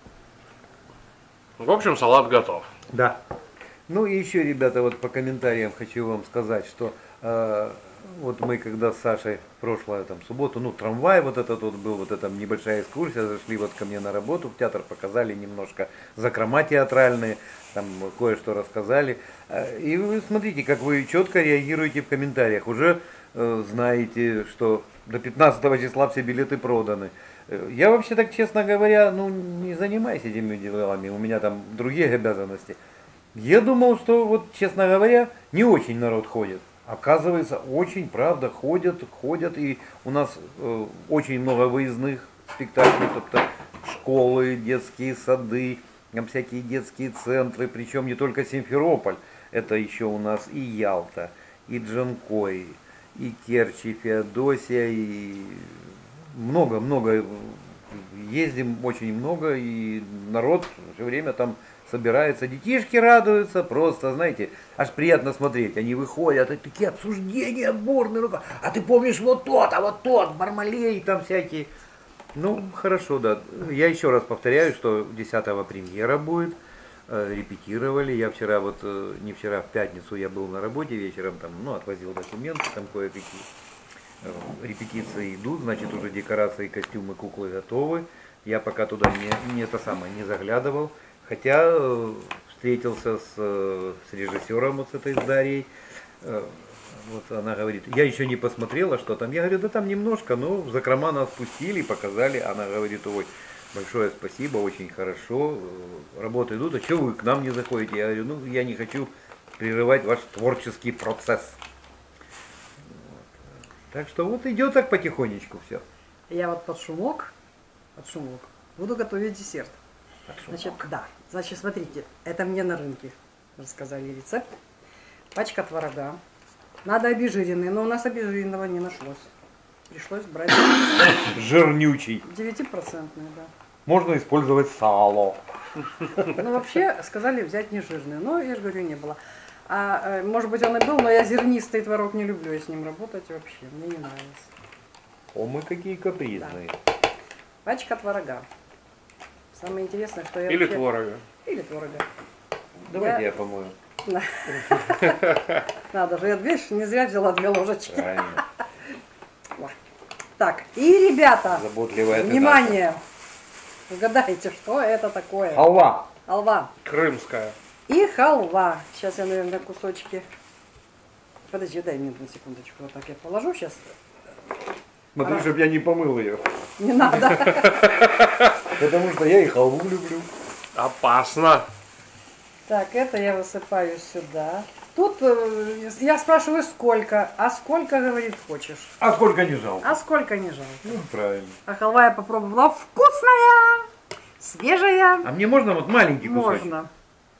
В общем, салат готов. Да. Ну и еще, ребята, вот по комментариям хочу вам сказать, что э, вот мы когда с Сашей в прошлую там субботу, ну трамвай вот этот вот был, вот эта небольшая экскурсия, зашли вот ко мне на работу в театр, показали немножко закрома театральные, там кое-что рассказали. Э, И вы смотрите, как вы четко реагируете в комментариях. Уже э, знаете, что до пятнадцатого числа все билеты проданы. Э, Я вообще так, честно говоря, ну не занимаюсь этими делами, у меня там другие обязанности. Я думал, что вот, честно говоря, не очень народ ходит. Оказывается, очень, правда, ходят, ходят. И у нас э, очень много выездных спектаклей, тобто школы, детские сады, там всякие детские центры. Причем не только Симферополь, это еще у нас и Ялта, и Джанкой, и Керчь, и Феодосия, и много-много ездим очень много, и народ все время там собирается, детишки радуются, просто, знаете, аж приятно смотреть. Они выходят, и такие обсуждения бурные, а ты помнишь вот тот, а вот тот, Бармалей, там всякие. Ну, хорошо, да. Я еще раз повторяю, что десятого премьера будет. Репетировали. Я вчера, вот не вчера, в пятницу я был на работе вечером, там, ну, отвозил документы, там кое-какие. Репетиции идут, значит, уже декорации, костюмы, куклы готовы. Я пока туда не, не это самое, не заглядывал. Хотя встретился с, с режиссером, вот с этой с Дарьей. Вот она говорит, я еще не посмотрела, что там. Я говорю, да там немножко, но в закрома нас спустили, показали. Она говорит, ой, большое спасибо, очень хорошо, работы идут, а что вы к нам не заходите? Я говорю, ну я не хочу прерывать ваш творческий процесс. Вот. Так что вот идет так потихонечку все. Я вот под шумок, под шумок буду готовить десерт. Значит, да, значит, смотрите, это мне на рынке рассказали рецепт. Пачка творога. Надо обезжиренный, но у нас обезжиренного не нашлось. Пришлось брать жирнючий. девятипроцентный, да. Можно использовать сало. Ну, вообще, сказали взять не жирный, но, я же говорю, не было. А, может быть, он и был, но я зернистый творог не люблю, я с ним работать вообще, мне не нравится. О, мы какие капризные. Да. Пачка творога. Самое интересное, что я Или вообще... творога. Или творога. Давайте я, я помою. Да. Надо же, я, видишь, не зря взяла две ложечки. Правильно. Так, и, ребята, Заботливая ты внимание, угадайте, что это такое? Халва. Халва. Крымская. И халва. Сейчас я, наверное, кусочки... Подожди, дай мне на секундочку, вот так я положу сейчас. Смотри, чтобы я не помыл ее. Не надо. Потому что я и халву люблю. Опасно. Так, это я высыпаю сюда. Тут э, я спрашиваю, сколько, а сколько, говорит, хочешь. А сколько не жалко? А сколько не жалко. Ну, правильно. А халва я попробовала вкусная, свежая. А мне можно вот маленький кусочек? Можно.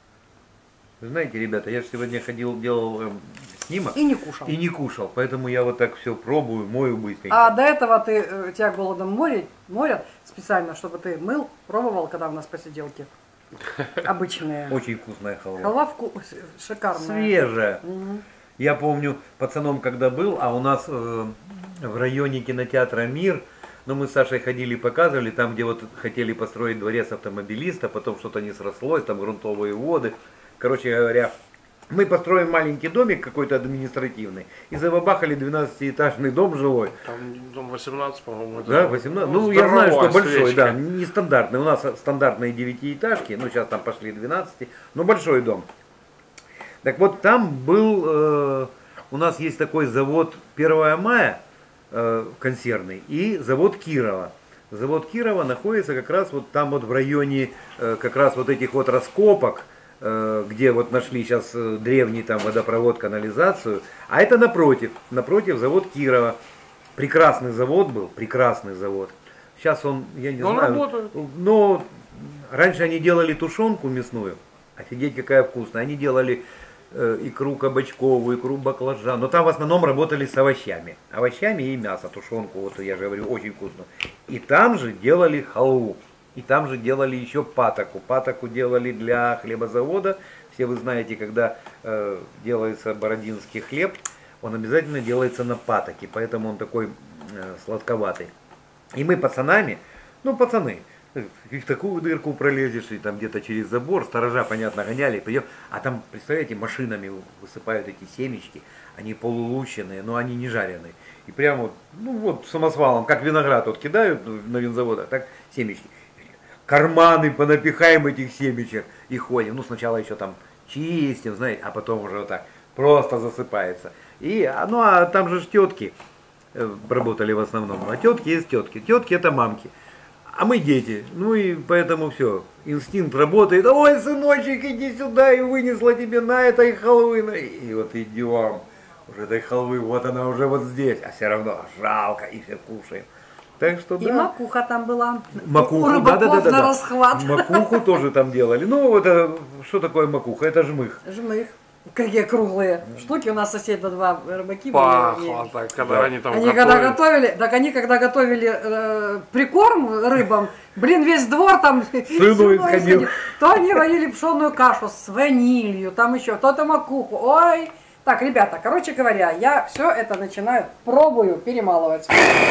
Вы знаете, ребята, я же сегодня ходил, делал эм, снимок. И не кушал. И не кушал, поэтому я вот так все пробую, мою быстренько. А до этого ты, э, тебя голодом морят, морят специально, чтобы ты мыл, пробовал, когда у нас посиделки. Обычные. Очень вкусная халва. Халва вку... шикарная. Свежая. Угу. Я помню, пацаном когда был, а у нас э, в районе кинотеатра «Мир», ну мы с Сашей ходили, показывали, там где вот хотели построить дворец автомобилиста, потом что-то не срослось, там грунтовые воды. Короче говоря, мы построим маленький домик какой-то административный и забабахали двенадцатиэтажный дом жилой. Там дом восемнадцать, по-моему. Да, восемнадцать. Ну, я знаю, что большой, свечка. да, нестандартный. У нас стандартные девятиэтажки, ну, сейчас там пошли двенадцать, но большой дом. Так вот, там был, э, у нас есть такой завод первого мая, э, консервный, и завод Кирова. Завод Кирова находится как раз вот там вот в районе э, как раз вот этих вот раскопок, где вот нашли сейчас древний там водопровод, канализацию, а это напротив, напротив завод Кирова. Прекрасный завод был, прекрасный завод. Сейчас он, я не он знаю, работает. но раньше они делали тушенку мясную, офигеть какая вкусная, они делали э, икру кабачковую, икру баклажан, но там в основном работали с овощами, овощами и мясо, тушенку, вот я же говорю, очень вкусно. И там же делали халву. И там же делали еще патоку. Патоку делали для хлебозавода. Все вы знаете, когда э, делается бородинский хлеб, он обязательно делается на патоке. Поэтому он такой э, сладковатый. И мы пацанами, ну пацаны, в такую дырку пролезешь, и там где-то через забор, сторожа, понятно, гоняли, придем, а там, представляете, машинами высыпают эти семечки, они полулущенные, но они не жареные. И прямо вот, ну вот самосвалом, как виноград вот кидают на винзаводах, так семечки. Карманы понапихаем этих семечек и ходим. Ну, сначала еще там чистим, знаете, а потом уже вот так просто засыпается. И, ну, а там же ж тетки работали в основном. А тетки есть тетки. Тетки это мамки. А мы дети. Ну и поэтому все. Инстинкт работает. Ой, сыночек, иди сюда, и вынесла тебе на этой халвы. И вот идем. Уже этой халвы, вот она уже вот здесь. А все равно жалко, и все кушаем. Так что, и да. макуха там была. Макуху, у да, да, да, да, на да. расхват. Макуху тоже там делали. Ну, это что такое макуха? Это жмых. Жмых. Какие круглые штуки. У нас соседа два рыбаки Пахло были. так, когда Да. они там Они готовят. когда готовили, так они когда готовили э, прикорм рыбам, блин, весь двор там слюной исходил. То они варили пшеную кашу с ванилью, там еще, то-то макуху. Ой. Так, ребята, короче говоря, я все это начинаю, пробую перемалывать.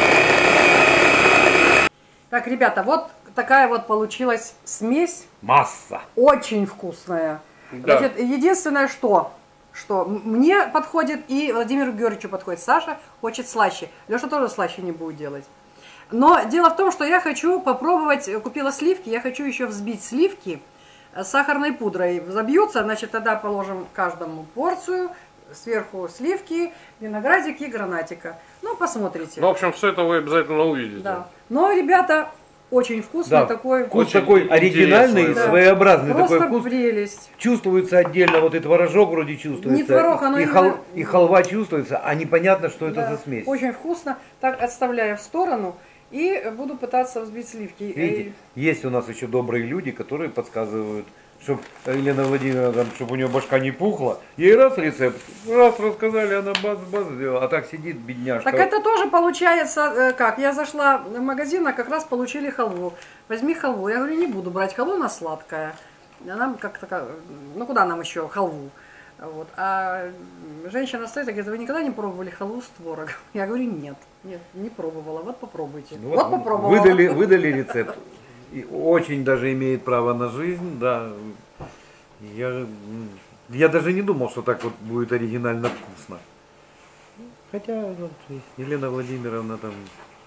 Так, ребята, вот такая вот получилась смесь, Масса. очень вкусная. Да. Значит, единственное, что, что мне подходит и Владимиру Георгиевичу подходит. Саша хочет слаще. Леша тоже слаще не будет делать. Но дело в том, что я хочу попробовать, купила сливки, я хочу еще взбить сливки с сахарной пудрой. Забьются, значит, тогда положим каждому порцию, сверху сливки, виноградик и гранатика. Ну, посмотрите. Ну, в общем, все это вы обязательно увидите. Да. Но, ребята, очень вкусный Да. такой. Вкус Очень такой оригинальный, интересный, да. своеобразный Просто такой вкус. прелесть. Чувствуется отдельно, вот и творожок вроде чувствуется. Не творог, оно и, именно- хал- и халва чувствуется, а непонятно, что это Да, за смесь. очень вкусно. Так, отставляю в сторону и буду пытаться взбить сливки. Видите, есть у нас еще добрые люди, которые подсказывают, чтобы Елена Владимировна, чтобы у нее башка не пухла. Ей раз рецепт, раз рассказали, она бац-бац сделала, а так сидит бедняжка. Так это тоже получается, э, как, я зашла в магазин, а как раз получили халву. Возьми халву. Я говорю, не буду брать халву, она сладкая. А нам как-то, как- ну куда нам еще халву? Вот. А женщина стоит и говорит, вы никогда не пробовали халву с творогом? Я говорю, нет, нет, не пробовала, вот попробуйте. Ну вот, попробовала. Выдали, выдали рецепт. И очень даже имеет право на жизнь, да. Я, м, я даже не думал, что так вот будет оригинально вкусно. Хотя вот, Елена Владимировна там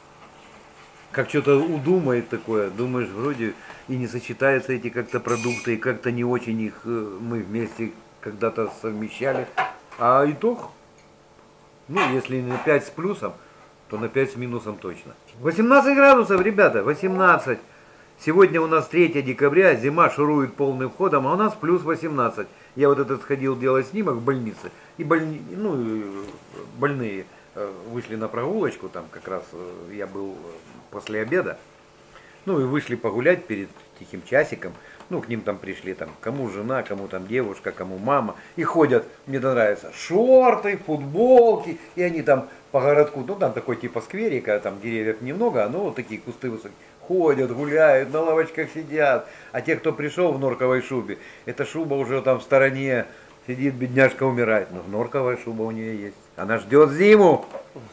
как что-то удумает такое, думаешь, вроде и не сочетаются эти как-то продукты, и как-то не очень их э, мы вместе когда-то совмещали. А итог, ну, если не на пять с плюсом, то на пять с минусом точно. восемнадцать градусов, ребята, восемнадцать. Сегодня у нас третье декабря, зима шурует полным ходом, а у нас плюс восемнадцать. Я вот этот сходил делать снимок в больнице, и больни, ну, э, больные э, вышли на прогулочку, там как раз э, я был после обеда, ну и вышли погулять перед тихим часиком. Ну, к ним там пришли, там, кому жена, кому там девушка, кому мама. И ходят, мне нравится, шорты, футболки. И они там по городку, ну, там такой типа скверика, там деревьев немного, но вот такие кусты высокие. Ходят, гуляют, на лавочках сидят. А те, кто пришел в норковой шубе, эта шуба уже там в стороне сидит, бедняжка умирает. Но норковая шуба у нее есть. Она ждет зиму.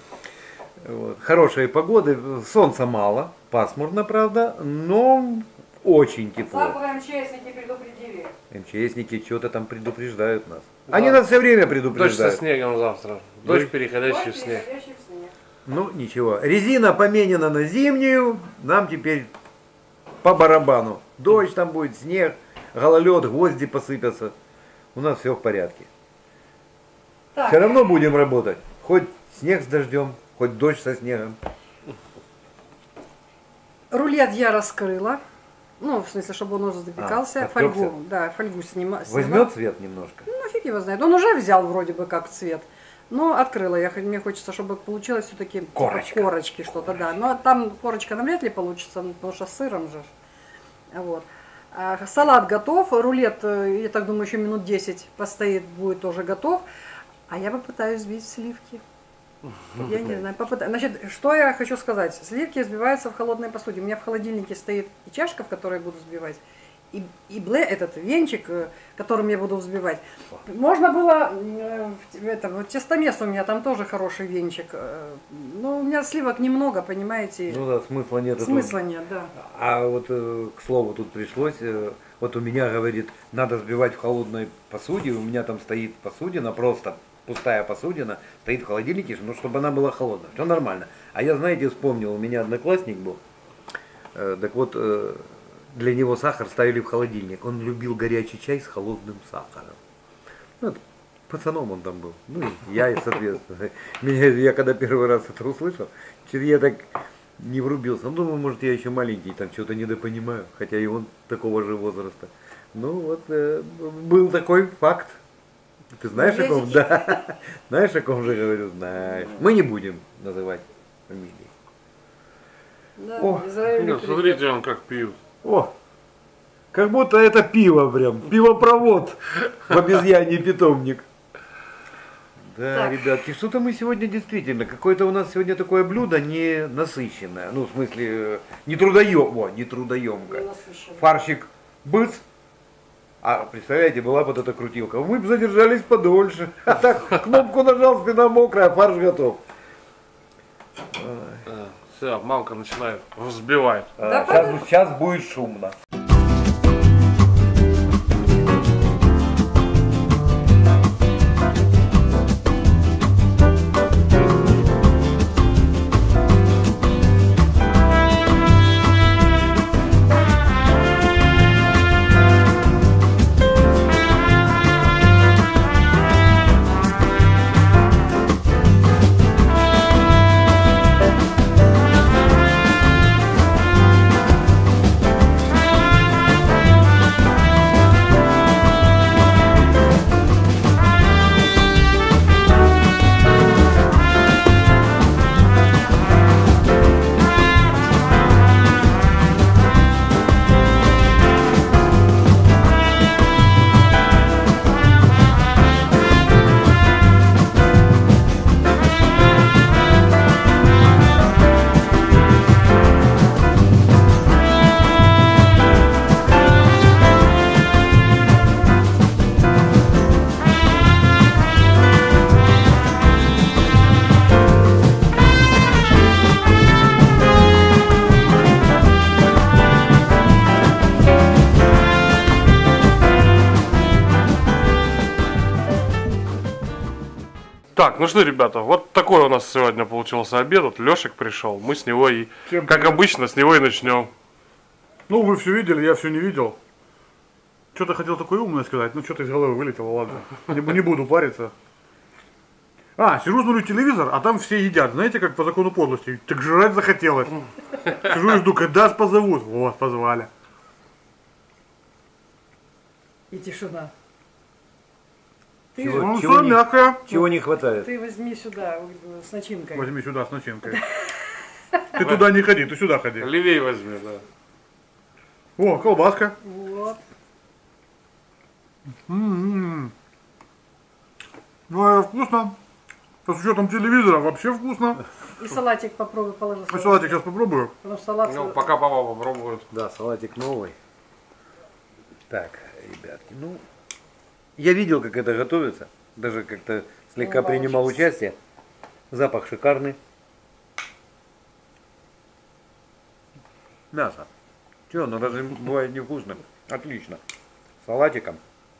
Вот. Хорошие погоды, солнца мало, пасмурно, правда, но очень тепло. Завтра МЧСники предупредили. МЧСники что-то там предупреждают нас. Да. Они нас все время Дождь со предупреждают. снегом завтра. Дождь, переходящий в снег. Переходящий в снег. Ну, ничего. Резина поменена на зимнюю, нам теперь по барабану. Дождь там будет, снег, гололед, гвозди посыпятся. У нас все в порядке. Так, Все равно будем работать. Хоть снег с дождем, хоть дождь со снегом. рулет я раскрыла. Ну, в смысле, чтобы он уже запекался. А, фольгу, отпекся? да, фольгу снима, сняла. Возьмет цвет немножко. Ну, фиг его знает. Он уже взял вроде бы как цвет. Но открыла я, хоть- мне хочется, чтобы получилось все-таки Корочка. корочки что-то, да. Но там корочка навряд ли получится, ну, потому что с сыром же. Вот. А, салат готов, рулет, э, я так думаю, еще минут десять постоит, будет тоже готов. А я попытаюсь взбить сливки. Я не знаю, попытаюсь. Значит, что я хочу сказать. Сливки взбиваются в холодной посуде. У меня в холодильнике стоит и чашка, в которой я буду взбивать, и, и бле, этот венчик, э, которым я буду взбивать. Можно было, э, в- это, вот тестомес у меня там тоже хороший венчик. э, Но у меня сливок немного, понимаете. Ну да, смысла нет. Смысла нет, да. А вот, э, к слову, тут пришлось, э, вот у меня, говорит, надо взбивать в холодной посуде, у меня там стоит посудина, просто пустая посудина, стоит в холодильнике, ну, чтобы она была холодная, все нормально. А я, знаете, вспомнил, у меня одноклассник был, э, так вот, э, для него сахар ставили в холодильник, он любил горячий чай с холодным сахаром. Ну, это пацаном он там был, ну, и я, и, соответственно. Меня, я когда первый раз это услышал, чё-то я так не врубился. Ну, думаю, может, я еще маленький, там что-то недопонимаю, хотя и он такого же возраста. Ну, вот, э, был такой факт. Ты знаешь, о ком? Да. Знаешь, о ком же говорю? Знаешь. Мы не будем называть фамилии. Да, О, Израилю Ну, привет. смотрите, он как пьют. О, Как будто это пиво прям, пивопровод в обезьяний питомник. Да, Так. ребятки, что-то мы сегодня действительно, какое-то у нас сегодня такое блюдо не насыщенное, ну, в смысле, э, не трудоем, о, не трудоемкое. Фаршик быц, а представляете, была вот эта крутилка, мы бы задержались подольше, а так кнопку нажал, спина мокрая, фарш готов. Все, мамка начинает взбивать. Да, сейчас, сейчас будет шумно. Так, ну что, ребята, вот такой у нас сегодня получился обед. Вот Лешек пришел, мы с него и, Всем как привет. обычно, с него и начнем. Ну, вы все видели, я все не видел. Что-то хотел такое умное сказать, но что-то из головы вылетело, ладно. Не, не буду париться. А, сижу, смотрю телевизор, а там все едят. Знаете, как по закону подлости. Так жрать захотелось. Сижу и жду, когда ж позовут. Вот, позвали. И тишина. Ты, Чего? Ну, чего все не- мягкое. Чего не хватает? ты возьми сюда э, с начинкой. Возьми сюда с начинкой. Ты туда не ходи, ты сюда ходи. Левей возьми, да. О, колбаска. Вот. М-м-м. Ну, это вкусно. С учетом телевизора вообще вкусно. И салатик попробуй положи. А салатик сейчас попробую. Потому что салат... Ну, пока папа попробует. Да, салатик новый. Так, ребятки, ну, я видел, как это готовится. Даже как-то слегка Ну, принимал получится. участие. Запах шикарный. Мясо. Че, оно разве бывает невкусным? Отлично. С салатиком.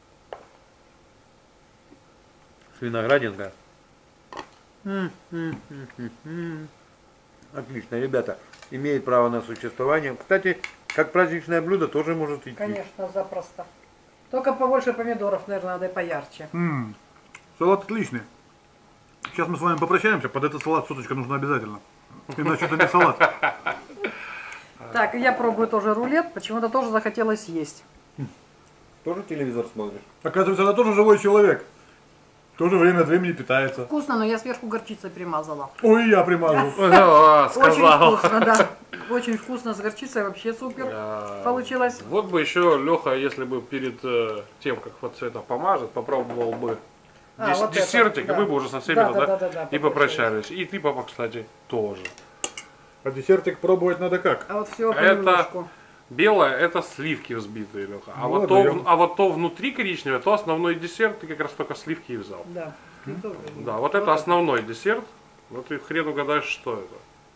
С виноградинкой. М, м, м, м, м. Отлично, ребята. Имеет право на существование. Кстати, как праздничное блюдо тоже может идти. Конечно, запросто. Только побольше помидоров, наверное, надо и поярче. М, Салат отличный. Сейчас мы с вами попрощаемся. Под этот салат соточка нужна обязательно. Иначе это не салат. Так, я пробую тоже рулет. Почему-то тоже захотелось есть. Тоже телевизор смотришь? Оказывается, она тоже живой человек. Тоже время от времени питается. Вкусно, но я сверху горчицей примазала. Ой, я примазал. А, Очень сказал. вкусно, да. Очень вкусно с горчицей, вообще супер Да. получилось. Вот бы еще Леха, если бы перед э, тем, как вот все это помажет, попробовал бы А, дес- вот это, десертик, да. и мы бы уже со всеми Да, да, да, да, да, да, и попрощались. И ты, папа, кстати, тоже. А десертик пробовать надо как? А вот все Это- понемножку. Белое это сливки взбитые, Леха. А, Ну вот ладно, то, я- в- а вот то внутри коричневое, то основной десерт, ты как раз только сливки и взял. Да. Ты тоже. Да, вот это основной десерт. Вот ты хрен угадаешь, что это.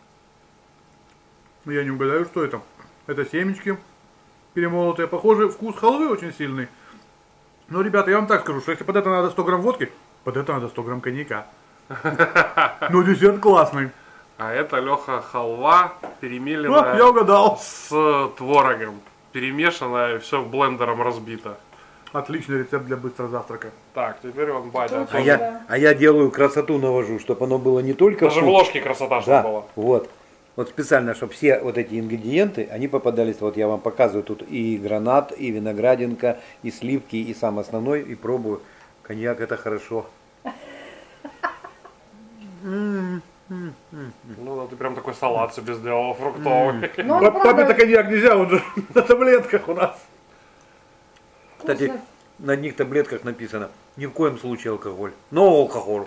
Ну, я не угадаю, что это. Это семечки перемолотые. Похоже, вкус халвы очень сильный. Но, ребята, я вам так скажу, что если под это надо сто грамм водки, под это надо сто грамм коньяка. Но десерт классный. А это, Леха, халва, О, перемеленная я угадал. с творогом. Перемешанная, все блендером разбито. Отличный рецепт для быстрого завтрака. Так, теперь он батя. Тут А тоже. я, а я делаю красоту навожу, чтобы оно было не только Даже в вкус- ложке красота, чтобы Да, была. вот. Вот специально, чтобы все вот эти ингредиенты, они попадались, вот я вам показываю, тут и гранат, и виноградинка, и сливки, и сам основной, и пробую. Коньяк это хорошо. Ну да, ты прям такой салат себе сделал, фруктовый. Ну, он Пап- правда- Папе-то коньяк нельзя, он же на таблетках у нас. Кстати, Вкусно. на одних таблетках написано, ни в коем случае алкоголь. Но алкоголь.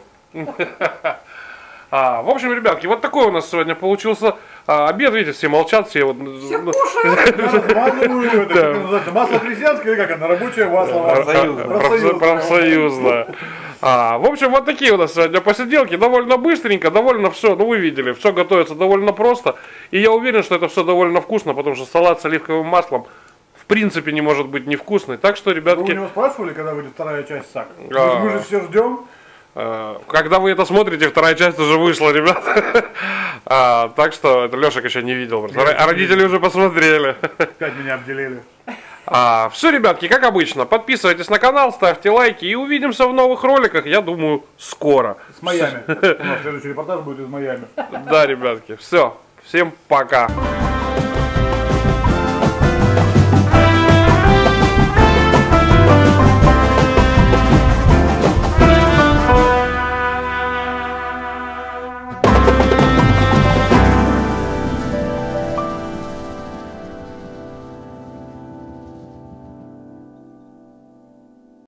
А, в общем, ребятки, вот такой у нас сегодня получился а, обед. Видите, все молчат, все вот... Все ну, кушают. Размазываю, это как это называется, масло крестьянское или как это, рабочее масло? Профсоюзное. профсо- профсоюзное. А, в общем, вот такие у нас сегодня посиделки. Довольно быстренько, довольно все, ну вы видели, все готовится довольно просто. И я уверен, что это все довольно вкусно, потому что салат с оливковым маслом в принципе не может быть невкусный. Так что, Вы у ребятки, него спрашивали, когда выйдет вторая часть САК? Мы же- А. Мы же все ждем. э, когда вы это смотрите, вторая часть уже вышла, ребята. А, так что это Лешек еще не видел. просто. Нет, А родители уже посмотрели. Опять меня обделили. А, все, ребятки, как обычно, подписывайтесь на канал, ставьте лайки и увидимся в новых роликах, я думаю, скоро. С Майами. У нас следующий репортаж будет из Майами. Да, ребятки, все, всем пока.